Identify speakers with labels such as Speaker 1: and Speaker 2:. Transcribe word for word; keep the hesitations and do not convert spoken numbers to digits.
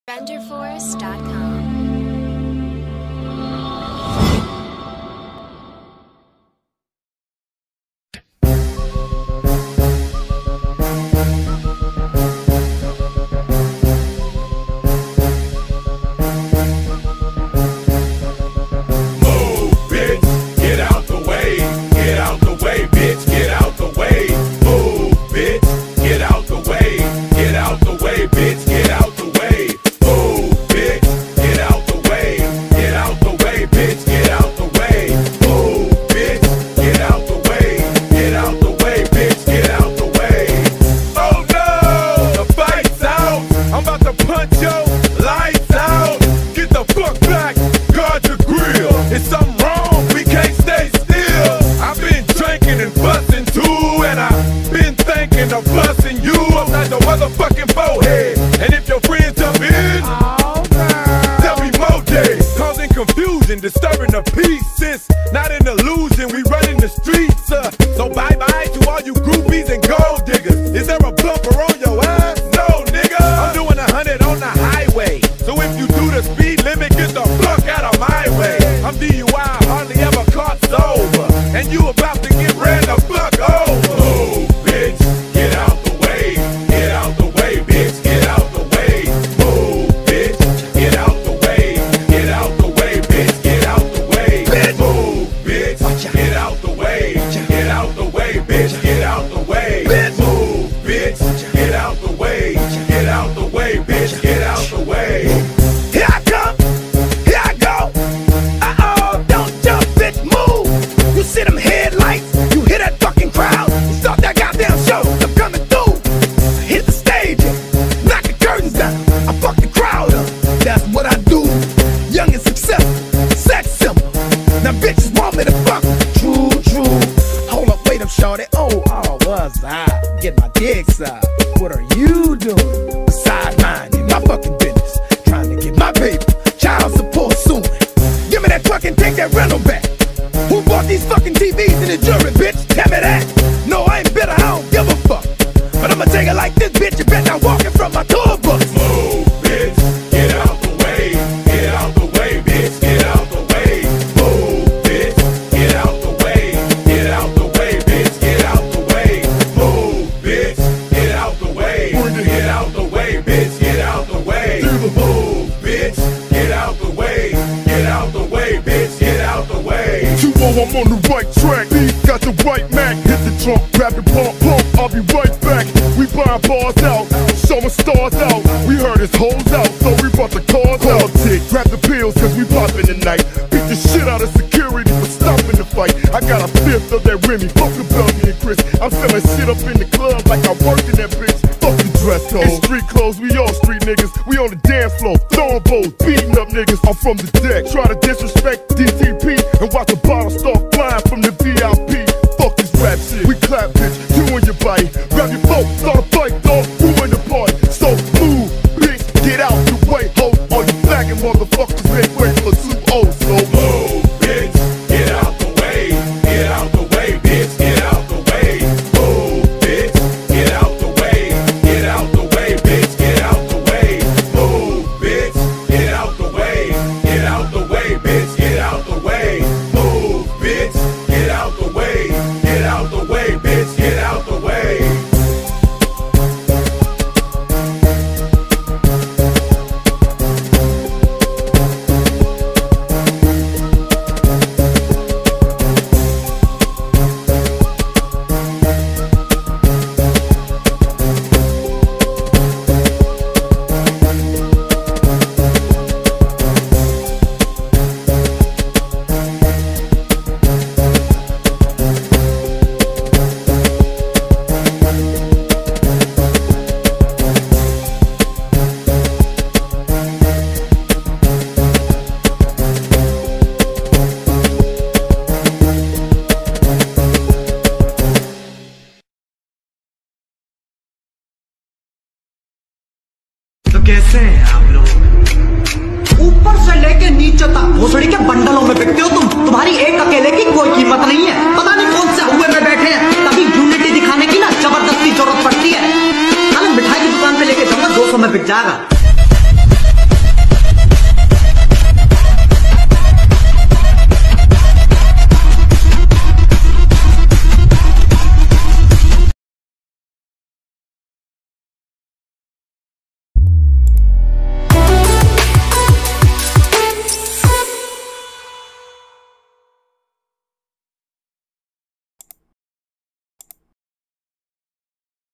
Speaker 1: Bender Forest dot com.
Speaker 2: Motherfucking bowhead, and if your friends jump in, oh, there'll be more days, causing confusion, disturbing the peace. Since not an illusion, we running the streets. Uh, so bye bye to all you groupies and gold diggers. Is there a bumper on your ass? No, nigga. I'm doing a hundred on the highway, so if you do the speed limit, get the fuck out of my way. I'm D U I, hardly ever caught sober, and you about to get ran the fuck over. Oh, bitch, get out. What are you doing? Besides minding my fucking business, trying to get my paper, child support soon. Give me that fucking, take that rental back. Who bought these fucking T Vs in the jury, bitch? Tell me that. No, I ain't bitter, I don't give a fuck. But I'ma take it like this, bitch. You better not walking from my tour bus. Move, bitch, get out the way. Get out the way, bitch, get out the way. Move, bitch, get out the way. Get out the way, bitch, get out the way. Move, bitch. Get out the way, bitch, get out the way. Move, bitch, get out the way. Get out the way, bitch, get out the way. two oh, I'm on the right track. These got the right Mac. Hit the trunk, grab the pump, pump. I'll be right back. We buying bars out, showing stars out. We heard his hoes out, so we brought the cars out. Tick, grab the pills, cause we poppin' tonight. Beat the shit out of security for stopping the fight. I got a fifth of that Remy, fuck the Belgian and Chris. I'm selling shit up in the club like I work in that bitch. Fuck the dress code. It's street clothes, we all street niggas. We on the dance floor, throwing bows, beating up niggas. I'm from the deck, try to disrespect D T P and watch the bottle start flying from the V I P. Fuck this rap shit, we clap bitch, you and your body. Grab your phone, start a fight, dog, ruin the party. So move, bitch, get out the way, ho. All you flagging motherfuckers make way for two oh. So move, bitch, get out the way. Get out the way, bitch, get out the way. Move, bitch, get out the way. Get out the way, bitch, get out the way. Move, bitch, get out the way. Get out the way, bitch, get out the way. Move, bitch, get out the way. Get out the way, bitch, get out the way.
Speaker 3: तो कैसे हैं आप लोग? ऊपर से लेके नीचे तक भोसड़ी के बंडलों में बिकते हो तुम। तुम्हारी एक अकेले की कोई कीमत नहीं है। पता नहीं कौन से हुए में बैठे हैं, तभी यूनिटी दिखाने की ना जबरदस्ती जरूरत पड़ती है। मिठाई की दुकान पे लेके जाऊंगा, दो सौ में बिक जाएगा।